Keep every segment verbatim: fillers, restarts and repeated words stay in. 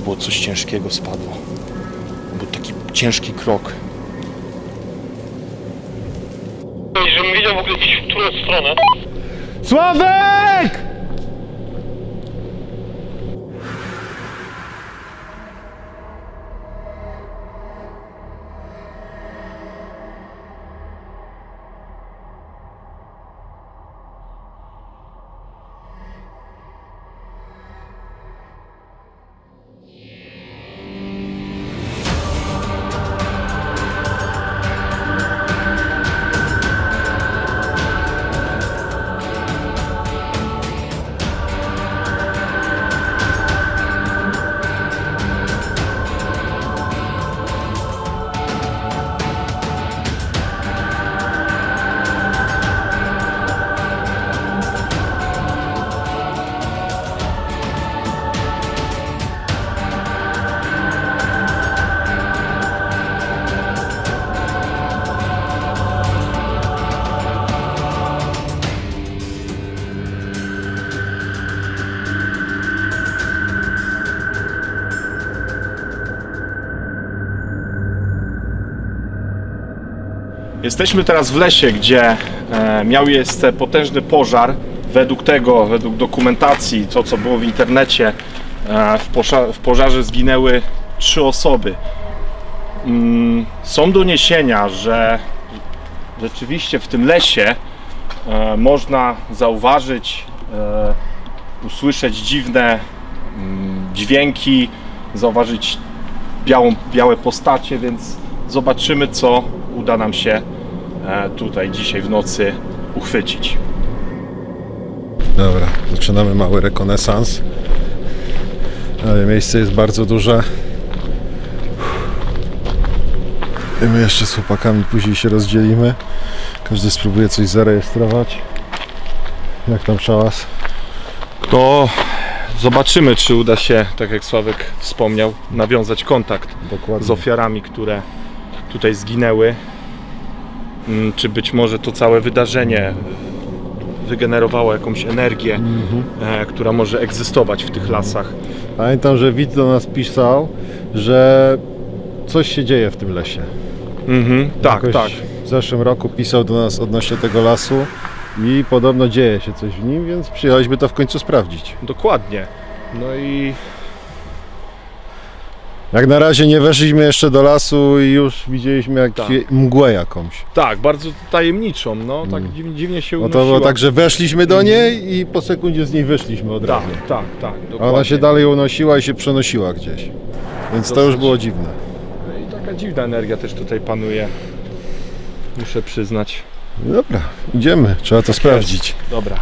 Tu było coś ciężkiego, spadło. Był taki ciężki krok. Żebym wiedział w ogóle gdzieś w którą stronę. Sławek! Jesteśmy teraz w lesie, gdzie e, miał miejsce potężny pożar. Według tego, według dokumentacji, to co było w internecie, e, w, pożar, w pożarze zginęły trzy osoby. Mm, są doniesienia, że rzeczywiście w tym lesie e, można zauważyć, e, usłyszeć dziwne mm, dźwięki, zauważyć białą, białe postacie, więc zobaczymy, co uda nam się tutaj dzisiaj w nocy uchwycić. Dobra, zaczynamy mały rekonesans. Ale miejsce jest bardzo duże. I my jeszcze z chłopakami później się rozdzielimy. Każdy spróbuje coś zarejestrować. Jak tam szałas? To zobaczymy, czy uda się, tak jak Sławek wspomniał, nawiązać kontakt Dokładnie. z ofiarami, które tutaj zginęły. Czy być może to całe wydarzenie wygenerowało jakąś energię, mm-hmm. e, która może egzystować w tych lasach. Pamiętam, że widz do nas pisał, że coś się dzieje w tym lesie. Mm-hmm. Tak, Jakoś tak. W zeszłym roku pisał do nas odnośnie tego lasu i podobno dzieje się coś w nim, więc przyjechaliśmy to w końcu sprawdzić. Dokładnie. No i jak na razie nie weszliśmy jeszcze do lasu i już widzieliśmy jak tak. mgłę jakąś. Tak, bardzo tajemniczą, no tak mm. dziwnie, dziwnie się unosiła. No to było tak, że weszliśmy do niej i po sekundzie z niej wyszliśmy od razu. Tak, tak, tak. A ona się dalej unosiła i się przenosiła gdzieś. Więc Dosyć. to już było dziwne. I taka dziwna energia też tutaj panuje. Muszę przyznać. Dobra, idziemy, trzeba to tak sprawdzić. Jest. Dobra.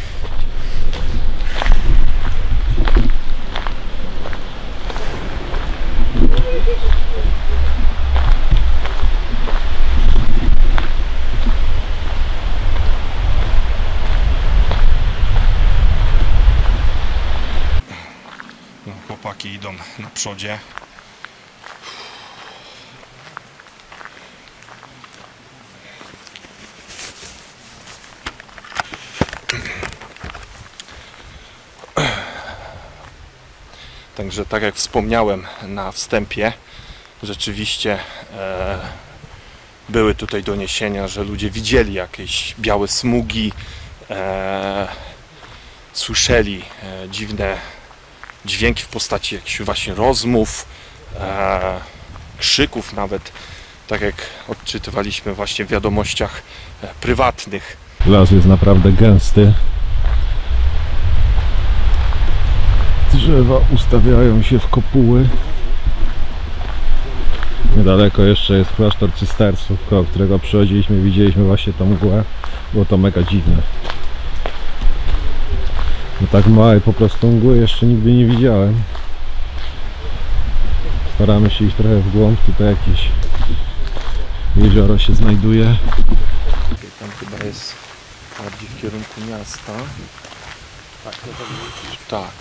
No, chłopaki idą na przodzie. Także tak jak wspomniałem na wstępie, rzeczywiście e, były tutaj doniesienia, że ludzie widzieli jakieś białe smugi, e, słyszeli e, dziwne dźwięki w postaci jakichś właśnie rozmów, e, krzyków nawet, tak jak odczytywaliśmy właśnie w wiadomościach e, prywatnych. Las jest naprawdę gęsty. Drzewa ustawiają się w kopuły. Niedaleko jeszcze jest klasztor cystersów, koło którego przychodziliśmy, widzieliśmy właśnie tą mgłę. Było to mega dziwne. No tak małej po prostu mgły jeszcze nigdy nie widziałem. Staramy się iść trochę w głąb, tutaj jakieś jezioro się znajduje. Tam chyba jest bardziej w kierunku miasta. Tak, to tak.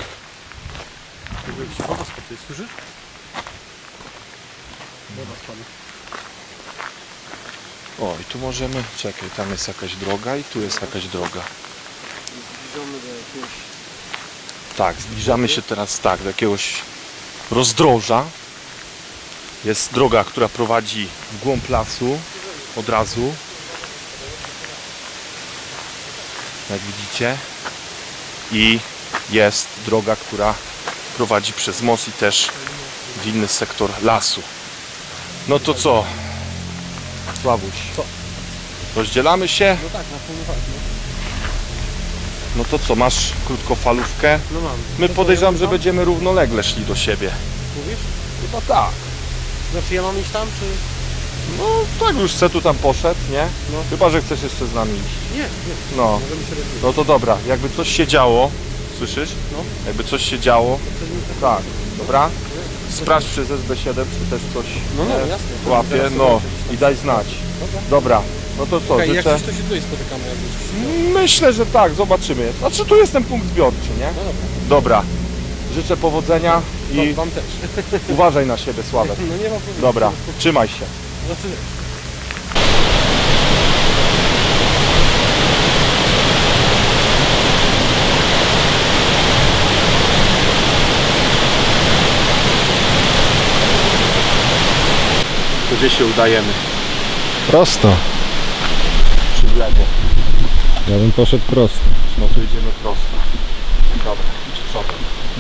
Woda spadła, słyszysz? Woda spadła. O, i tu możemy... Czekaj, tam jest jakaś droga i tu jest jakaś droga. Zbliżamy do jakiegoś... Tak, zbliżamy się teraz tak, do jakiegoś rozdroża. Jest droga, która prowadzi w głąb lasu od razu. Jak widzicie. I jest droga, która prowadzi przez most i też w inny sektor lasu. No to co? Sławuś, Co? rozdzielamy się? No tak, na pewno tak. No to co, masz krótkofalówkę? No mam. My To podejrzewam, co, że ja mam? będziemy równolegle szli do siebie. Mówisz? Chyba tak. Znaczy ja mam iść tam, czy... No tak, już se tu tam poszedł, nie? No. Chyba, że chcesz jeszcze z nami iść. Nie, nie. No, Możemy się rozwijać. no to dobra, jakby coś się działo, słyszysz? No. Jakby coś się działo, Coś mi tak- tak, dobra? Sprawdź przez S B siedem, czy też coś No, no, e, jasne. łapie, Zaraz no zobaczę. i daj znać. Dobra. Dobra, no to co, Okej, jak życzę... coś to się tutaj spotykamy, jakby coś się działo. Myślę, że tak, zobaczymy. Znaczy tu jest ten punkt zbiorczy, nie? No dobra. Dobra, życzę powodzenia i I... Wam też. uważaj na siebie, Sławek. No nie ma problemu. Dobra, trzymaj się. No ty... To gdzie się udajemy? Prosto. Czy w lewo? Ja bym poszedł prosto. No to idziemy prosto. Dobra, idź przodem.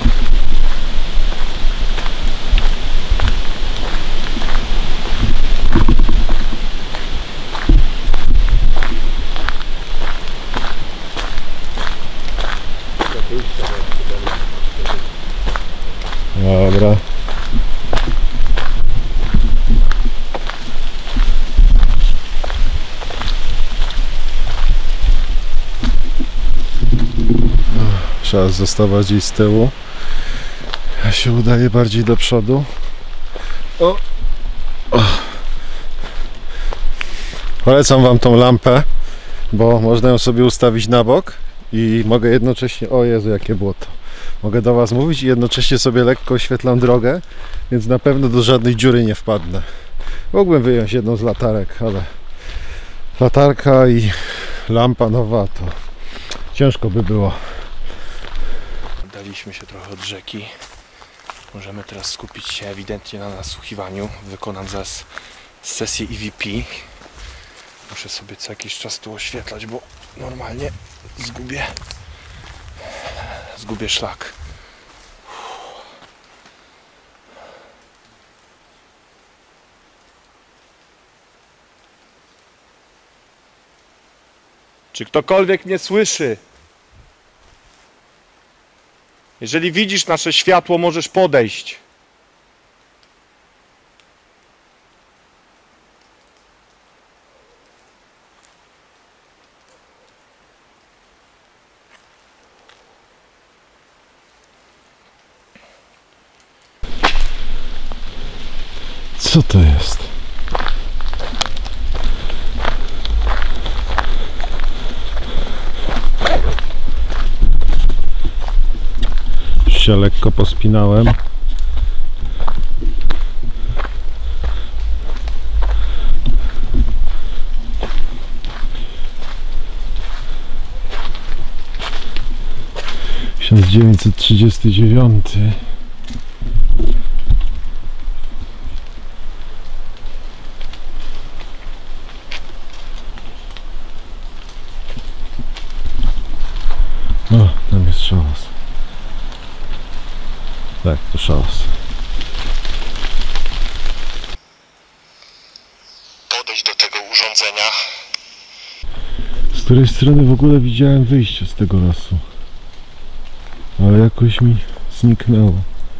Dobra. Trzeba zostawać gdzieś z tyłu. Ja się udaję bardziej do przodu. O. O. Polecam wam tą lampę, bo można ją sobie ustawić na bok i mogę jednocześnie... O Jezu, jakie błoto. Mogę do was mówić i jednocześnie sobie lekko oświetlam drogę, więc na pewno do żadnej dziury nie wpadnę. Mógłbym wyjąć jedną z latarek, ale latarka i lampa nowa to ciężko by było. Oddaliśmy się trochę od rzeki. Możemy teraz skupić się ewidentnie na nasłuchiwaniu. Wykonam zaraz sesję E V P. Muszę sobie co jakiś czas tu oświetlać, bo normalnie zgubię zgubię szlak. Czy ktokolwiek mnie słyszy? Jeżeli widzisz nasze światło, możesz podejść. Co to jest? Się lekko pospinałem. tysiąc dziewięćset trzydziesty dziewiąty. O, tam jest szałas. Tak, to szałas. Podejść do tego urządzenia. Z której strony w ogóle widziałem wyjście z tego lasu, ale jakoś mi zniknęło.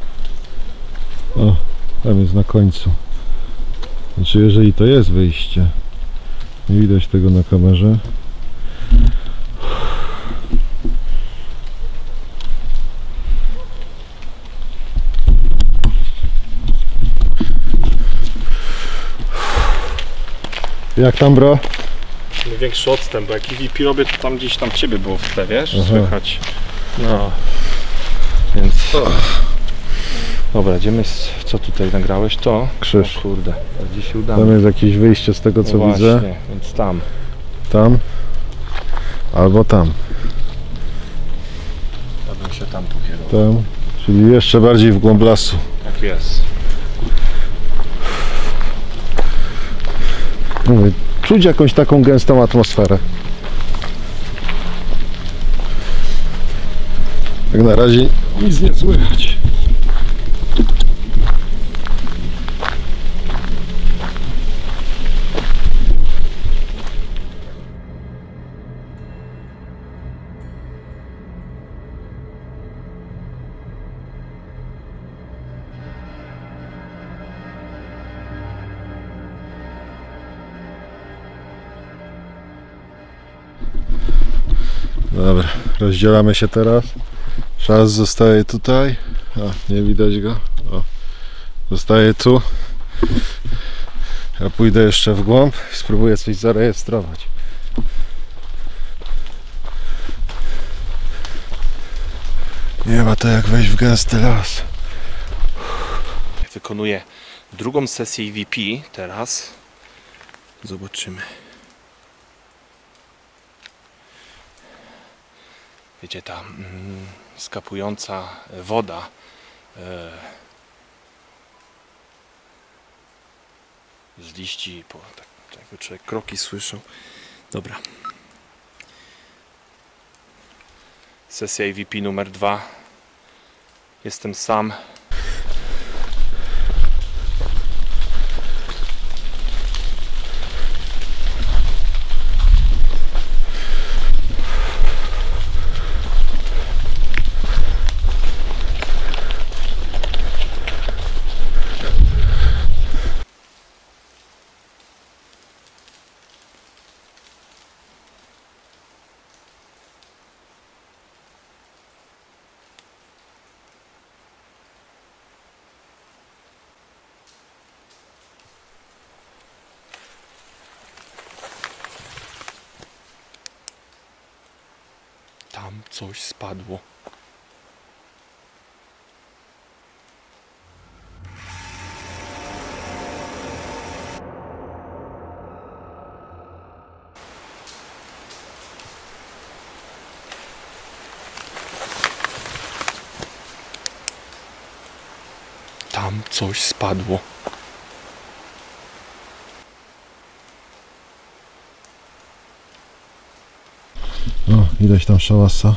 O, tam jest na końcu. Znaczy, jeżeli to jest wyjście, nie widać tego na kamerze. Jak tam, bro? Większy odstęp, bo jak E V P robię, to tam gdzieś tam ciebie było w tle, wiesz? Aha. Słychać. No. Więc... Dobra, idziemy z... Co tutaj nagrałeś? To? Krzyż. O kurde, gdzie się udało. Tam jest jakieś wyjście z tego, co no widzę. właśnie, więc tam. Tam. Albo tam. Ja bym się tam pokierował. Tam. Czyli jeszcze bardziej w głąb lasu. Jak Tak jest. Mówię, czuć jakąś taką gęstą atmosferę. Jak na razie nic nie słychać. Dobra, rozdzielamy się teraz. Czas zostaje tutaj. O, nie widać go. O, zostaje tu. Ja pójdę jeszcze w głąb i spróbuję coś zarejestrować. Nie ma to jak wejść w gęsty las. Wykonuję drugą sesję E V P teraz. Zobaczymy. Wiecie, ta mm, skapująca woda e, z liści, po, tak, jakby człowiek kroki słyszał. Dobra. Sesja E V P numer dwa. Jestem sam. Tam coś spadło. Tam coś spadło. O, ileś tam szałasa.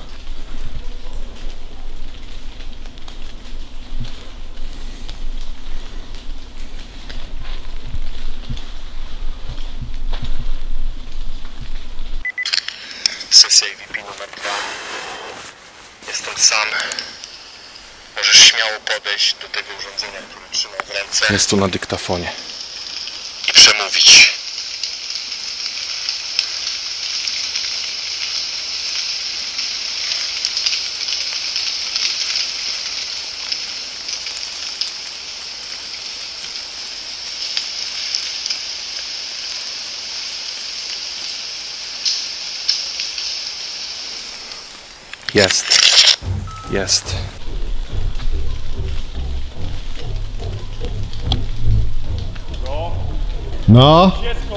Sesja E V P numer dwa. Jestem sam. Możesz śmiało podejść do tego urządzenia, które trzymam w ręce. Jest tu na dyktafonie. I przemówić. Jest. Jest. No.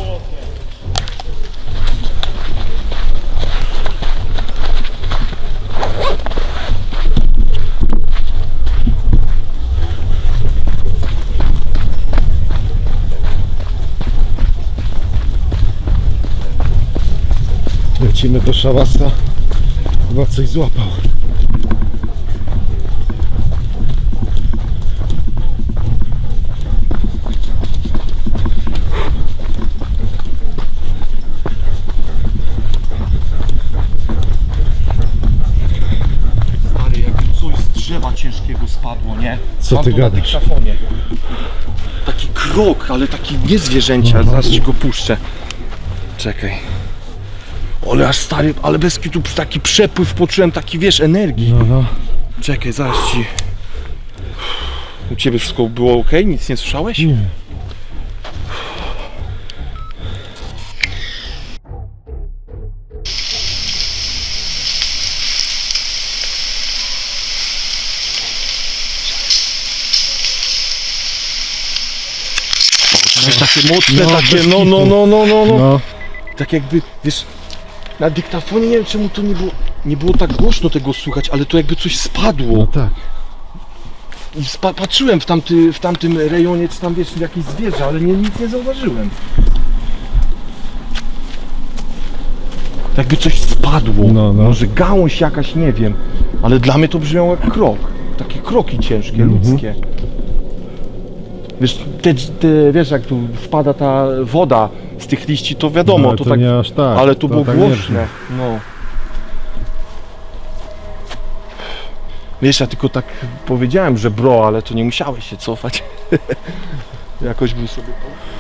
Lecimy do szałasa. Chyba coś złapał. Stary, jakby coś z drzewa ciężkiego spadło, nie? Co Mam ty to na gadasz? dyktafonie. Taki krok, ale taki nie zwierzęcia. Zaraz ci go puszczę. Czekaj. Ale aż stary, ale bez kitu taki przepływ poczułem, taki wiesz, energii. No, no. Czekaj, zaraz ci. U ciebie wszystko było ok? Nic nie słyszałeś? Nie. Takie mocne, No, takie bez no, no, kitu. no, no, no, no. No. Tak jakby, wiesz, na dyktafonie nie wiem czemu to nie było, nie było tak głośno tego słychać, ale to jakby coś spadło. No tak. I spa patrzyłem w, tamty, w tamtym rejonie, czy tam wiesz, jakieś zwierzę, ale nie, nic nie zauważyłem. Jakby coś spadło, No, no. może gałąź jakaś, nie wiem. Ale dla mnie to brzmiało jak krok. Takie kroki ciężkie, Mhm. ludzkie. Wiesz, te, te, wiesz, jak tu wpada ta woda z tych liści, to wiadomo, No, to, to tak, nie aż tak, ale tu to było tak nie głośne. No. Wiesz, ja tylko tak powiedziałem, że bro, ale to nie musiałeś się cofać. Jakoś bym sobie...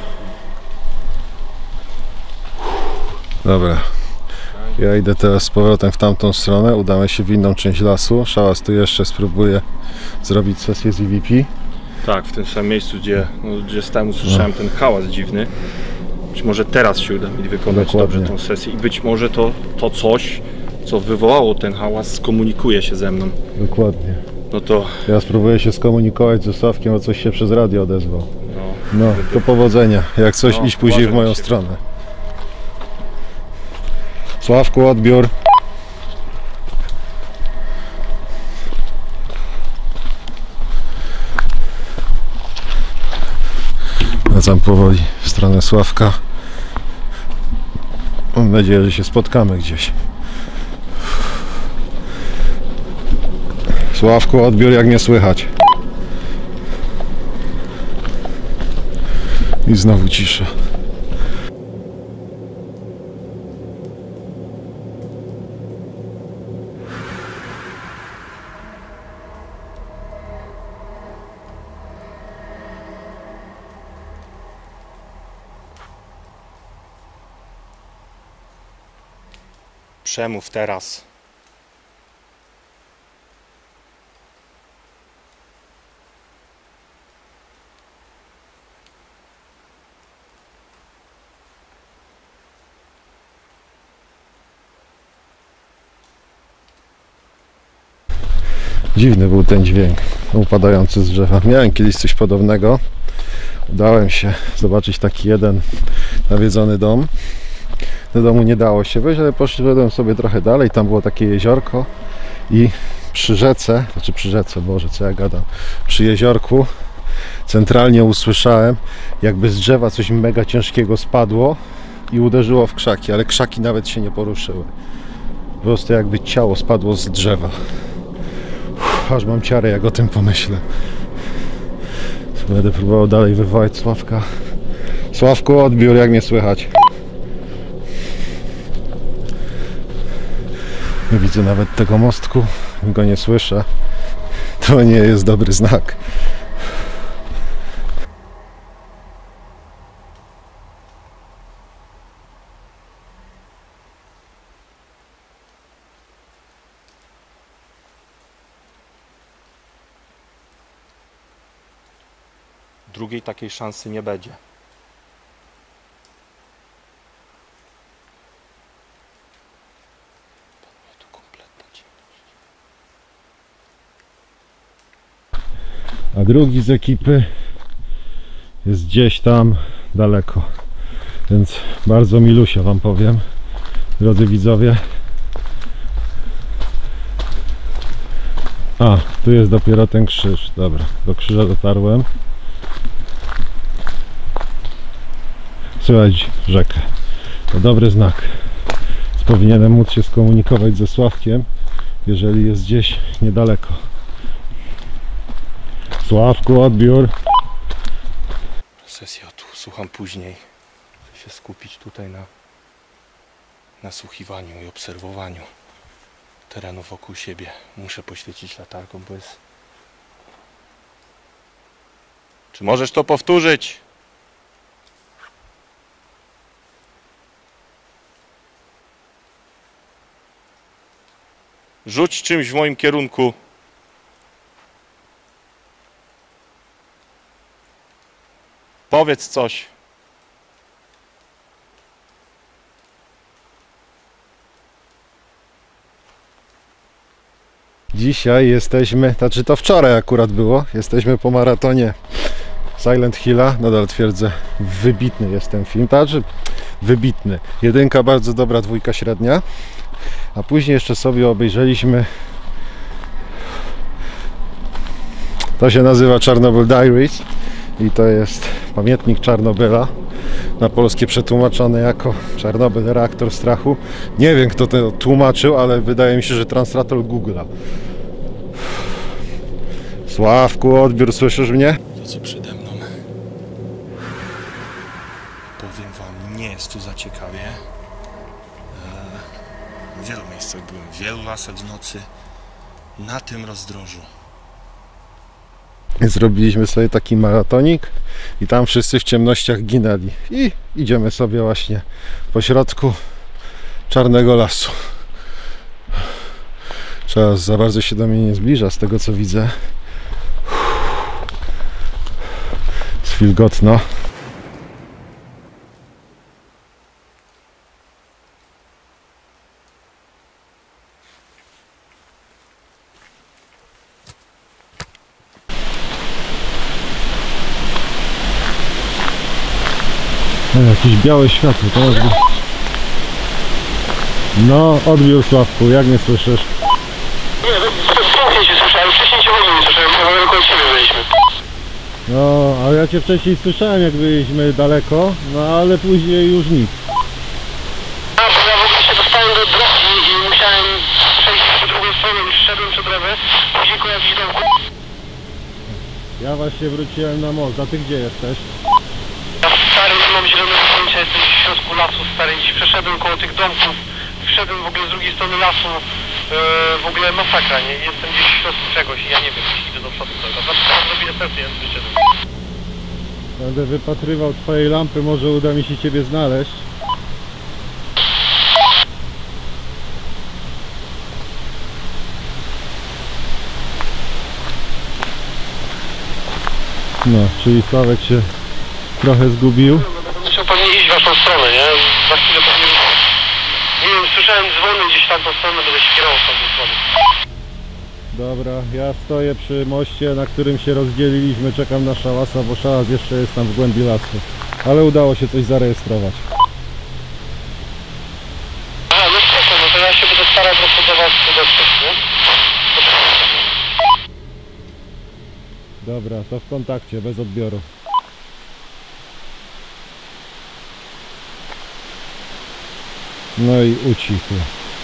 Dobra. Ja idę teraz z powrotem w tamtą stronę, udamy się w inną część lasu. Szałas tu jeszcze spróbuje zrobić sesję z E V P. Tak, w tym samym miejscu, gdzie, no, gdzie stałem, usłyszałem No. ten hałas dziwny. Być może teraz się uda mi wykonać Dokładnie. dobrze tą sesję i być może to, to coś, co wywołało ten hałas, skomunikuje się ze mną. Dokładnie. No to, Ja spróbuję się skomunikować ze Sławkiem, bo coś się przez radio odezwał. no, No, to powodzenia. Jak coś, No, iść później w uważaj na moją siebie. stronę. Sławku, odbiór. Wracam powoli w stronę Sławka. Mam nadzieję, że się spotkamy gdzieś. Sławku, odbiór, jak mnie słychać. I znowu cisza. przemów teraz. Dziwny był ten dźwięk upadający z drzewa. Miałem kiedyś coś podobnego. Udałem się zobaczyć taki jeden nawiedzony dom. Do domu nie dało się wejść, ale poszedłem sobie trochę dalej. Tam było takie jeziorko i przy rzece, znaczy przy rzece, Boże, co ja gadam, przy jeziorku centralnie usłyszałem, jakby z drzewa coś mega ciężkiego spadło i uderzyło w krzaki, ale krzaki nawet się nie poruszyły. Po prostu jakby ciało spadło z drzewa. Uff, aż mam ciarę, jak o tym pomyślę. Będę próbował dalej wywołać Sławka. Sławku, odbiór, jak mnie słychać? Nie widzę nawet tego mostku, go nie słyszę. To nie jest dobry znak. Drugiej takiej szansy nie będzie. Panuje tu kompletna ciemność. A drugi z ekipy jest gdzieś tam daleko. Więc bardzo milusia wam powiem, drodzy widzowie. A, tu jest dopiero ten krzyż. Dobra, do krzyża dotarłem. Słychać rzekę. To dobry znak. Więc powinienem móc się skomunikować ze Sławkiem, jeżeli jest gdzieś niedaleko. Sławku, odbiór. Sesję tu słucham później. Chcę się skupić tutaj na nasłuchiwaniu i obserwowaniu terenu wokół siebie. Muszę poświecić latarką, bo jest... Czy możesz to powtórzyć? Rzuć czymś w moim kierunku. Powiedz coś. Dzisiaj jesteśmy, znaczy to wczoraj akurat było, jesteśmy po maratonie Silent Hilla. Nadal twierdzę, wybitny jest ten film, znaczy wybitny. Jedynka bardzo dobra, dwójka średnia. A później jeszcze sobie obejrzeliśmy To się nazywa Chernobyl Diaries i to jest pamiętnik Czarnobyla, na polskie przetłumaczone jako Czarnobyl, reaktor strachu. Nie wiem, kto to tłumaczył, ale wydaje mi się, że translator Google'a. Sławku, odbiór, słyszysz mnie? To, co przede mną, powiem wam, nie jest tu za ciekawie. W wielu miejscach byłem, w wielu lasach w nocy, na tym rozdrożu. Zrobiliśmy sobie taki maratonik i tam wszyscy w ciemnościach ginęli. I idziemy sobie właśnie po środku czarnego lasu. Czas za bardzo się do mnie nie zbliża, z tego co widzę. Jest wilgotno. O, jakieś białe światło, to jest... No, odbiór, Sławku, jak mnie słyszysz? Nie, pięknie cię słyszałem, wcześniej cię w ogóle nie słyszałem, bo tylko od ciebie byliśmy. No, ale ja cię wcześniej słyszałem, jak byliśmy daleko, no ale później już nic. A, bo ja w ogóle się dostałem do drogi i musiałem przejść w drugą stronę, już szedłem przed drogę, później koło jakichś domków. Ja właśnie wróciłem na most, a ty gdzie jesteś? Ja stary, nie mam zielonego pojęcia, jestem w środku lasu, stary, gdzieś przeszedłem koło tych domków, wszedłem w ogóle z drugiej strony lasu, yy, w ogóle masakra, nie? Jestem gdzieś w środku czegoś i ja nie wiem, gdzieś idę do przodu cały czas. Znaczy, tam zrobię sesję, ja wyszedłem. Będę wypatrywał twojej lampy, może uda mi się ciebie znaleźć. No, czyli Sławek się trochę zgubił. Musiał pewnie iść w waszą stronę, nie? Za chwilę pewnie... Nie wiem, słyszałem dzwony gdzieś tam tą stronę, będę się kierował w tamtą stronę. Dobra, ja stoję przy moście, na którym się rozdzieliliśmy, czekam na Szałasa, bo Szałas jeszcze jest tam w głębi lasu. Ale udało się coś zarejestrować. A, no spoko, no to ja się będę starał po prostu do was dotrzeć, nie? Dobra, to w kontakcie, bez odbioru. No i ucichło.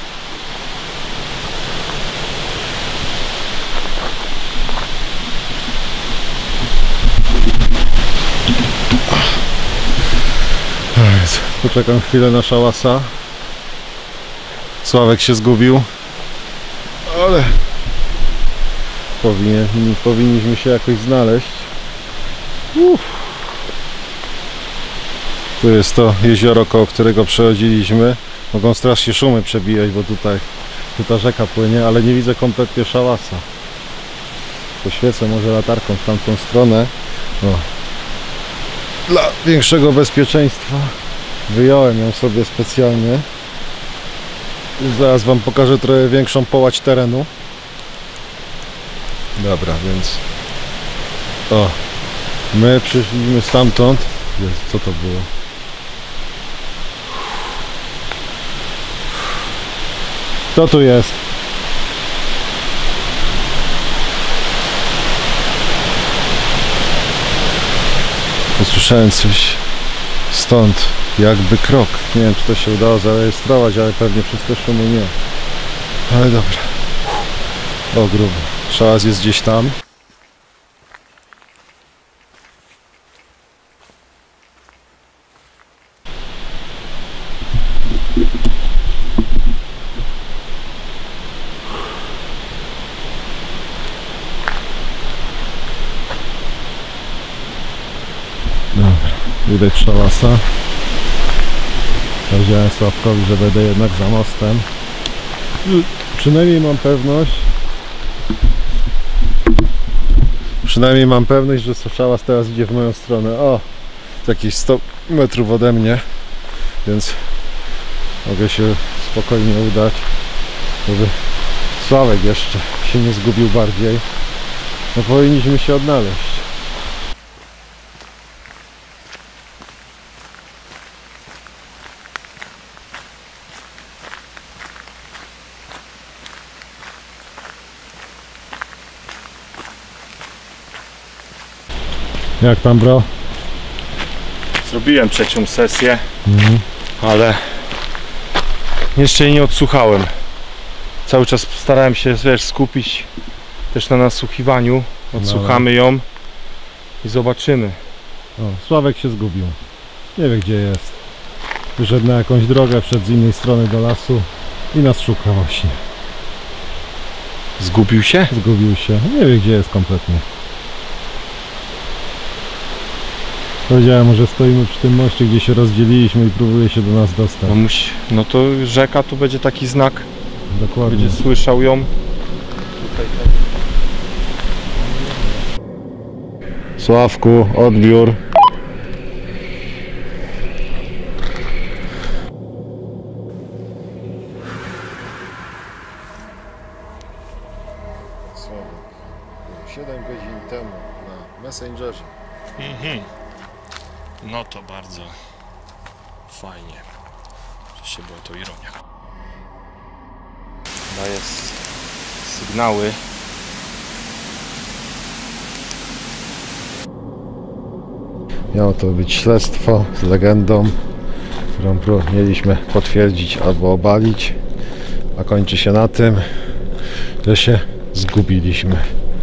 Poczekam chwilę na Szałasa. Sławek się zgubił, ale powinien, powinniśmy się jakoś znaleźć. Uff. Tu jest to jezioro, koło którego przechodziliśmy. Mogą strasznie szumy przebijać, bo tutaj tu ta rzeka płynie, ale nie widzę kompletnie Szałasa. Poświecę może latarką w tamtą stronę. O. Dla większego bezpieczeństwa wyjąłem ją sobie specjalnie. Zaraz wam pokażę trochę większą połać terenu. Dobra, więc o, my przyszliśmy stamtąd. Jezu, co to było? Co tu jest? Usłyszałem coś stąd, jakby krok. Nie wiem, czy to się udało zarejestrować, ale pewnie przez te szumy nie. Ale dobra. O, grubo. Szałas jest gdzieś tam. Dobra, widać Szałasa. Powiedziałem Sławkowi, że będę jednak za mostem. Przynajmniej mam pewność, Przynajmniej mam pewność, że Szałas teraz idzie w moją stronę. O, jakieś sto metrów ode mnie, więc mogę się spokojnie udać, żeby Sławek jeszcze się nie zgubił bardziej. No powinniśmy się odnaleźć. Jak tam, bro? Zrobiłem trzecią sesję, Mhm. ale jeszcze jej nie odsłuchałem. Cały czas starałem się, wiesz, skupić też na nasłuchiwaniu. Odsłuchamy ją i zobaczymy. O, Sławek się zgubił. Nie wie, gdzie jest. Wyszedł na jakąś drogę, wszedł z innej strony do lasu i nas szuka właśnie. Zgubił się? Zgubił się. Nie wie, gdzie jest kompletnie. Powiedziałem mu, że stoimy przy tym moście, gdzie się rozdzieliliśmy i próbuje się do nas dostać. No, musi, no to rzeka, tu będzie taki znak. Dokładnie. Będzie słyszał ją. Tutaj, Sławku, odbiór. Sławek, siedem godzin temu na Messengerze. Mhm. No to bardzo fajnie. Oczywiście była to ironia. Daje s- sygnały. Miało to być śledztwo z legendą, którą pró- mieliśmy potwierdzić albo obalić, a kończy się na tym, że się zgubiliśmy.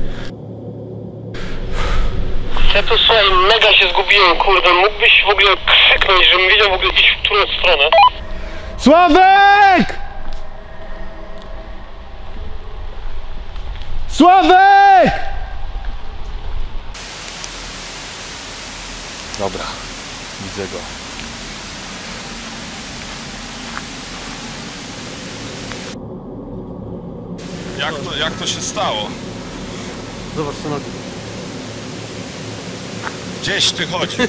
Ja tu słuchaj, mega się zgubiłem, kurde, mógłbyś w ogóle krzyknąć, żebym wiedział w ogóle iść w którą stronę. Sławek! Sławek! Dobra, widzę go. Jak to, jak to się stało? Zobacz co nogi. Gdzieś ty chodzi.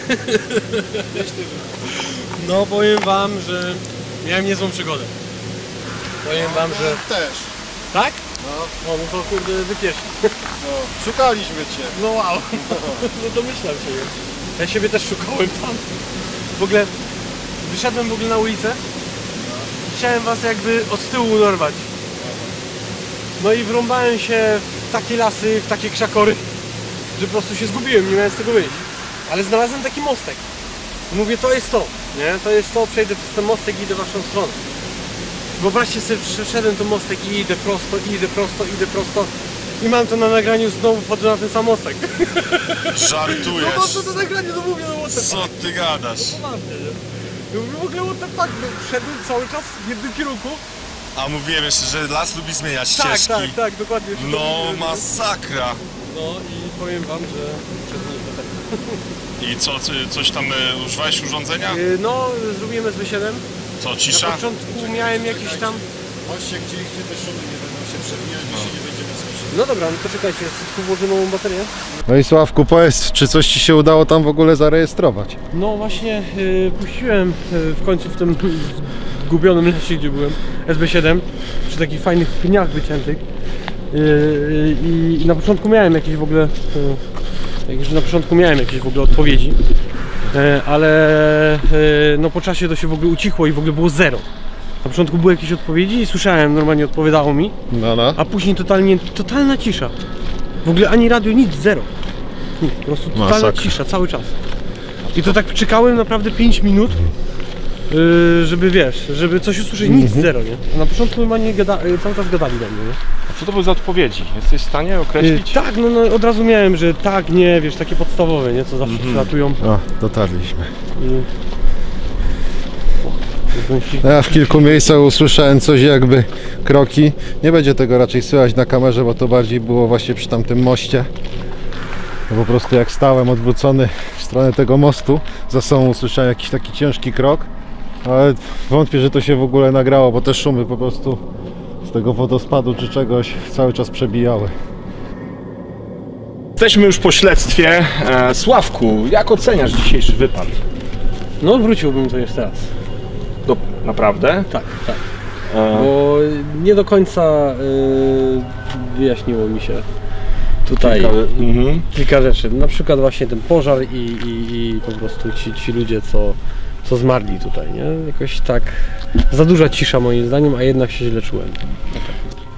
No powiem wam, że miałem niezłą przygodę. Powiem wam, że... Też. Tak? No, No, no to kurde wypiesz. no, szukaliśmy Cię. No wow. No domyślam się. Ja siebie też szukałem tam. W ogóle wyszedłem w ogóle na ulicę. Chciałem was jakby od tyłu dorwać. No i wrąbałem się w takie lasy, w takie krzakory, że po prostu się zgubiłem, nie miałem z tego wyjść. Ale znalazłem taki mostek. Mówię, to jest to, nie? To jest to, przejdę przez ten mostek i idę w waszą stronę. Wyobraźcie sobie, przeszedłem ten mostek i idę prosto, idę prosto, idę prosto. I mam to na nagraniu, znowu wchodzę na ten sam mostek. Żartujesz. No to to nagranie, no mówię, no what the fuck. Co ty gadasz? Poważnie, nie? Ja mówię, w ogóle what the fuck, no, wszedłem cały czas w jednym kierunku. A mówiłem jeszcze, że las lubi zmieniać Tak, ścieżki. tak, tak, dokładnie. się to No mówiłem, nie? masakra. No i powiem wam, że przez mnie to tak. I co, ty coś tam e, używałeś urządzenia? Yy, No, zrobiłem S B siedem. Co, Na cisza? początku miałem jakiś tam... Chodźcie, gdzie gdzie te szumy nie będą się przebijać, bo się nie będziemy słyszeć. No dobra, no to czekajcie, tylko włożę nową baterię. No i Sławku, powiedz, czy coś Ci się udało tam w ogóle zarejestrować? No właśnie, yy, puściłem yy, w końcu w tym zgubionym lesie, gdzie byłem, S B siedem, przy takich fajnych pniach wyciętych. Yy, yy, I na początku miałem jakieś w ogóle... Yy, jakże na początku miałem jakieś w ogóle odpowiedzi. Yy, ale yy, no po czasie to się w ogóle ucichło i w ogóle było zero. Na początku były jakieś odpowiedzi i słyszałem, normalnie odpowiadało mi. No, no. A później totalnie, totalna cisza. W ogóle ani radio, nic, zero. Nic, po prostu totalna Masakra. cisza cały czas. I to tak czekałem naprawdę pięć minut, yy, żeby wiesz, żeby coś usłyszeć, nic, zero, nie? A na początku normalnie gada, yy, cały czas gadali do mnie, nie? A co to były za odpowiedzi? Jesteś w stanie Yy, określić? tak, no, no od razu miałem, że tak, nie, wiesz, takie podstawowe, nie? Co zawsze przylatują. O, dotarliśmy. I... Ja w kilku miejscach usłyszałem coś jakby kroki. Nie będzie tego raczej słychać na kamerze, bo to bardziej było właśnie przy tamtym moście. No po prostu jak stałem odwrócony w stronę tego mostu, za sobą usłyszałem jakiś taki ciężki krok. Ale wątpię, że to się w ogóle nagrało, bo te szumy po prostu z tego wodospadu czy czegoś cały czas przebijały. Jesteśmy już po śledztwie. E, Sławku, jak oceniasz dzisiejszy wypad? No wróciłbym to jeszcze raz. No, naprawdę? Tak, tak. E, Bo nie do końca yy, wyjaśniło mi się tutaj kilka, mhm. kilka rzeczy. Na przykład właśnie ten pożar i, i, i po prostu ci, ci ludzie, co, co zmarli tutaj, nie? Jakoś tak za duża cisza moim zdaniem, a jednak się źle czułem.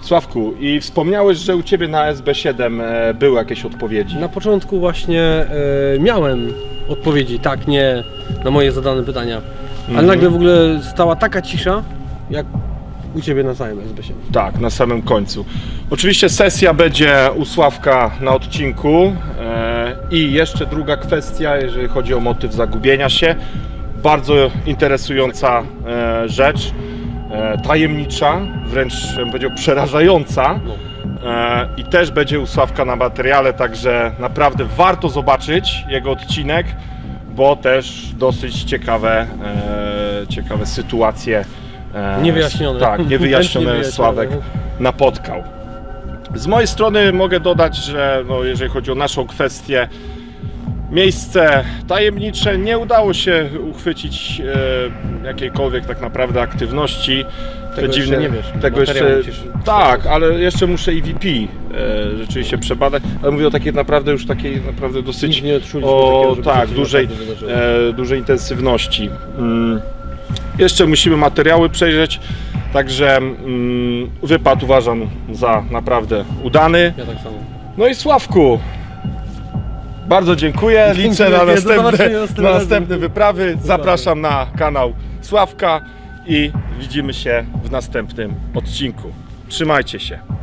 Sławku, i wspomniałeś, że u Ciebie na S B siedem e, były jakieś odpowiedzi. Na początku właśnie e, miałem odpowiedzi, tak, nie, na moje zadane pytania. Ale Mhm. nagle w ogóle stała taka cisza, jak u Ciebie na całym S B siedem. Tak, na samym końcu. Oczywiście sesja będzie u Sławka na odcinku e, i jeszcze druga kwestia, jeżeli chodzi o motyw zagubienia się. Bardzo interesująca e, rzecz, e, tajemnicza, wręcz bym powiedział przerażająca. No. E, I też będzie u Sławka na materiale, także naprawdę warto zobaczyć jego odcinek, bo też dosyć ciekawe, e, ciekawe sytuacje. E, Niewyjaśnione. Tak, niewyjaśnione Niewyjaśnione. Sławek napotkał. Z mojej strony mogę dodać, że no, jeżeli chodzi o naszą kwestię, miejsce tajemnicze, nie udało się uchwycić e, jakiejkolwiek tak naprawdę aktywności. Tego To jeszcze nie wiesz. Tego Materiał jeszcze, musisz tak, ale jeszcze muszę E V P e, rzeczywiście przebadać, ale mówię o takiej naprawdę już takiej naprawdę dosyć Nic nie odczuliśmy o takiego, żeby tak, coś dużej, naprawdę wydarzyło. e, dużej intensywności. Mm. Jeszcze musimy materiały przejrzeć, także mm, wypad uważam za naprawdę udany. Ja tak samo. No i Sławku, bardzo dziękuję, liczę Dziękuję, na do następne, zobaczenia następnym na razem. następne wyprawy. Zapraszam na kanał Sławka i widzimy się w następnym odcinku. Trzymajcie się.